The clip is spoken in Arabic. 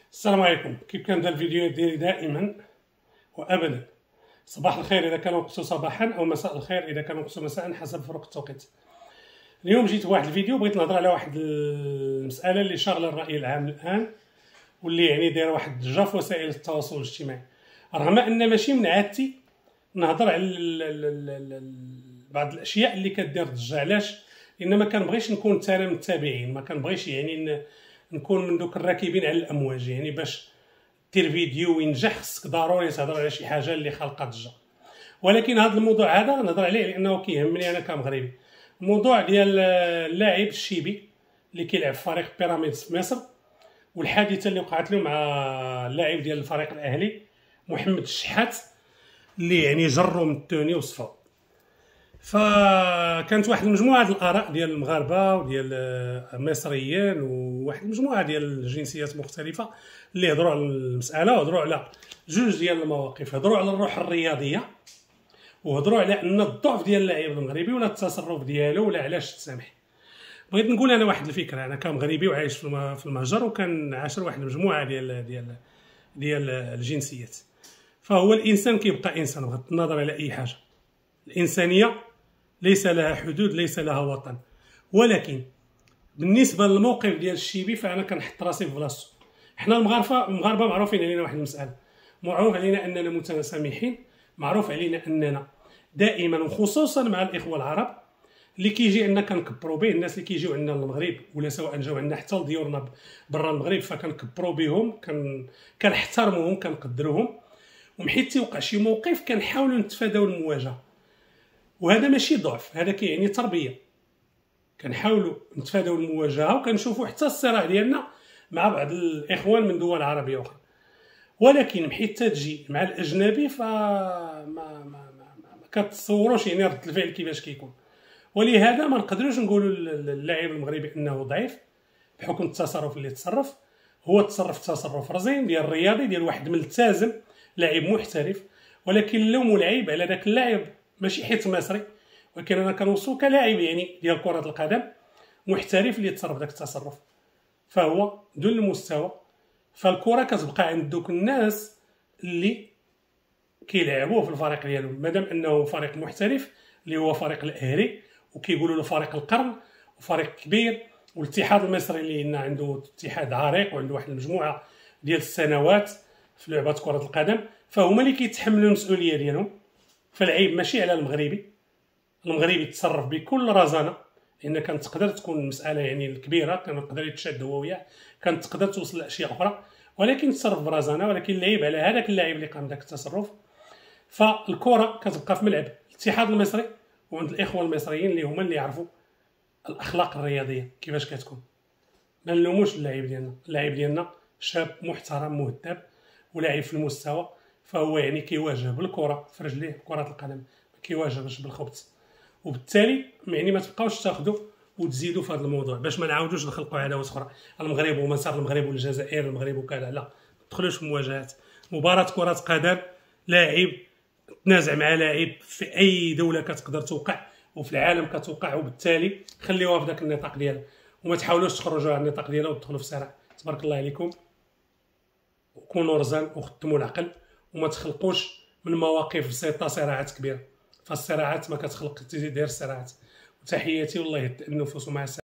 السلام عليكم. كيف كنبدا الفيديوهات ديالي دائما وابدا، صباح الخير اذا كان وقته صباحا او مساء الخير اذا كان وقته مساء حسب فروق التوقيت. اليوم جيت بواحد الفيديو بغيت نهضر على واحد المساله اللي شاغله الراي العام الان، واللي يعني دايره واحد الضجه في وسائل التواصل الاجتماعي، رغم ان ماشي من عادتي نهضر على بعض الاشياء اللي كدير ضجه. علاش؟ لان ما كنبغيش نكون انا من التابعين، ما كنبغيش يعني نكون من دوك الراكبين على الامواج. يعني باش دير فيديو وينجح خصك ضروري تهضر على شي حاجه اللي خالقه ضجه. ولكن هذا الموضوع هذا نهضر عليه لانه كيهمني انا كمغربي. الموضوع ديال اللاعب الشيبي اللي كيلعب في فريق بيراميدز في مصر، والحادثه اللي وقعت له مع اللاعب ديال الفريق الاهلي محمد الشحات اللي يعني جروا من التوني وصفاو. فكانت واحد المجموعه ديال الاراء ديال المغاربه وديال المصريين وواحد المجموعه ديال الجنسيات مختلفه اللي هضروا على المساله، وهضروا على جوج ديال المواقف. هضروا على الروح الرياضيه، وهضروا على ان الضعف ديال اللاعب المغربي ولا التصرف ديالو ولا علاش تسامح. بغيت نقول انا واحد الفكره، انا كمغربي وعايش في المهجر وكنعاشر واحد المجموعه ديال الجنسيات. فهو الانسان كيبقى انسان بغض النظر على اي حاجه. الانسانيه ليس لها حدود، ليس لها وطن. ولكن بالنسبه للموقف ديال الشيبي فانا كنحط راسي في بلاصتو. حنا المغاربه معروفين علينا واحد المساله، معروف علينا اننا متسامحين، معروف علينا اننا دائما وخصوصا مع الاخوه العرب اللي كيجي عندنا كنكبروا به. الناس اللي كيجيو عندنا للمغرب ولا سواء جاو عندنا حتى لديورنا برا المغرب فكنكبروا بهم، كنحترموهم، كنقدروهم، ومحيت تيوقع شي موقف كنحاولوا نتفاداو المواجهه. وهذا ماشي ضعف، هذا كيعني تربيه. كنحاولوا نتفاداو المواجهه وكنشوفوا حتى الصراع ديالنا مع بعض الاخوان من دول عربيه اخرى. ولكن محيت تجي مع الاجنبي ما كتصوروش يعني رد الفعل كيفاش كيكون. ولهذا ما نقدروش نقولوا للاعب المغربي انه ضعيف بحكم التصرف اللي تصرف. هو تصرف رزين ديال الرياضي ديال واحد ملتزم لاعب محترف، ولكن اللوم العيب على ذاك اللاعب ماشي حيت مصري، ولكن انا كنوصفو كلاعب يعني ديال كره القدم محترف اللي تصرف داك التصرف. فهو دون المستوى. فالكره كتبقى عند دوك الناس اللي كيلعبوه في الفريق ديالهم، مادام انه فريق محترف اللي هو فريق الاهلي وكيقولوا له فريق القرن وفريق كبير. والاتحاد المصري اللي عنده اتحاد عريق وعنده واحد المجموعه ديال السنوات في لعبه كره القدم، فهما اللي كيتحملوا المسؤوليه ديالهم. فالعيب ماشي على المغربي تصرف بكل رزانه، لان كانت تقدر تكون المساله يعني الكبيره، كان يقدر يتشاد هو وياه، كانت تقدر توصل لاشياء اخرى، ولكن تصرف برزانه. ولكن العيب على هذاك اللاعب اللي قام داك التصرف. فالكره كتبقى في ملعب الاتحاد المصري وعند الاخوه المصريين اللي هما اللي يعرفوا الاخلاق الرياضيه كيفاش كتكون. ما نلوموش اللاعب ديالنا شاب محترم مهذب ولاعب في المستوى، فهو يعني كيواجه بالكره في رجليه كره القدم، ما كيواجهش بالخبز. وبالتالي يعني ما تبقاوش تاخذوا وتزيدوا في هذا الموضوع باش ما نعاودوش نخلقوا عداوات اخرى. المغرب ومسار المغرب والجزائر، المغرب وكذا، لا، ما تدخلوش في مواجهات. مباراه كره قدم، لاعب تنازع مع لاعب في اي دوله كتقدر توقع وفي العالم كتوقع، وبالتالي خليوها في ذاك النطاق ديالها وما تحاولوش تخرجوا على النطاق ديالها وتدخلوا في صراع. تبارك الله عليكم، وكونوا رزان وخدموا العقل وما تخلقوش من مواقف بسيطه صراعات كبيره. فالصراعات ما كتخلق تزيد دير الصراعات. وتحياتي والله يهدئ النفوس، ومع السلامه.